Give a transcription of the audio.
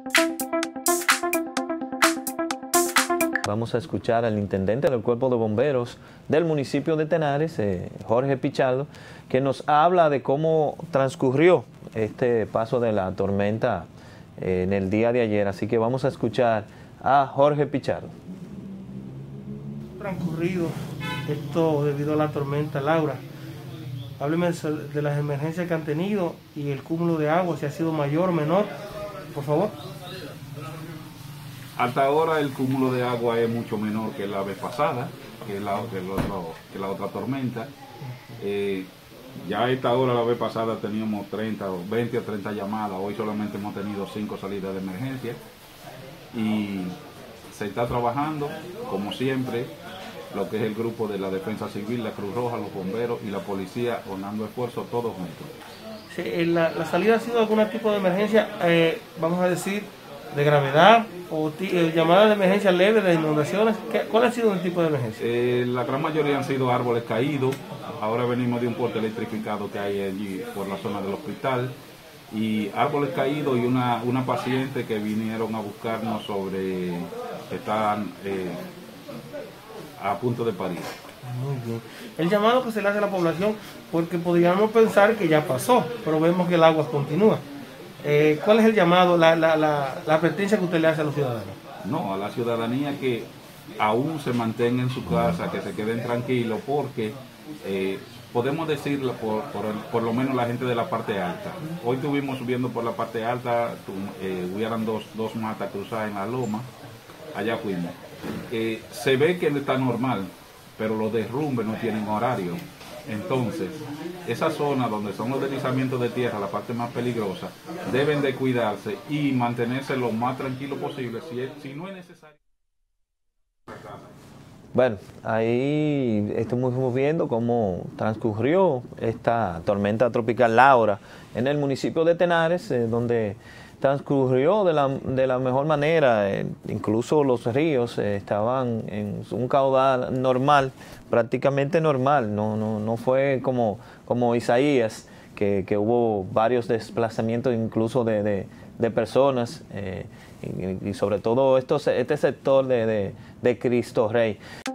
Vamos a escuchar al intendente del Cuerpo de Bomberos del municipio de Tenares, Jorge Pichardo, que nos habla de cómo transcurrió este paso de la tormenta en el día de ayer. Así que vamos a escuchar a Jorge Pichardo. Transcurrido esto debido a la tormenta Laura. Hábleme de las emergencias que han tenido y el cúmulo de agua, si ha sido mayor o menor, por favor. Hasta ahora el cúmulo de agua es mucho menor que la vez pasada, que la otra tormenta. Ya a esta hora, la vez pasada, teníamos 20 o 30 llamadas. Hoy solamente hemos tenido 5 salidas de emergencia. Y se está trabajando, como siempre, lo que es el grupo de la Defensa Civil, la Cruz Roja, los bomberos y la policía, donando esfuerzos todos juntos. Sí, la salida ha sido algún tipo de emergencia, vamos a decir, de gravedad o llamadas de emergencia leve, de inundaciones. ¿Cuál ha sido el tipo de emergencia? La gran mayoría han sido árboles caídos. Ahora venimos de un puente electrificado que hay allí por la zona del hospital. Y árboles caídos y una paciente que vinieron a buscarnos sobre que están a punto de parir. Muy bien. El llamado que se le hace a la población, porque podríamos pensar que ya pasó, pero vemos que el agua continúa. ¿Cuál es el llamado, la advertencia que usted le hace a los ciudadanos? No, a la ciudadanía que aún se mantenga en su casa, que se queden tranquilos, porque podemos decirlo por lo menos la gente de la parte alta. Hoy estuvimos subiendo por la parte alta, hubieran dos matas cruzadas en la loma, allá fuimos. Se ve que está normal, pero los derrumbes no tienen horario. Entonces, esa zona donde son los deslizamientos de tierra, la parte más peligrosa, deben de cuidarse y mantenerse lo más tranquilo posible, si no es necesario. Bueno, ahí estamos viendo cómo transcurrió esta tormenta tropical Laura en el municipio de Tenares, donde transcurrió de la mejor manera. Incluso los ríos estaban en un caudal normal, prácticamente normal. No fue como Isaías, que hubo varios desplazamientos incluso de personas, y sobre todo este sector de Cristo Rey.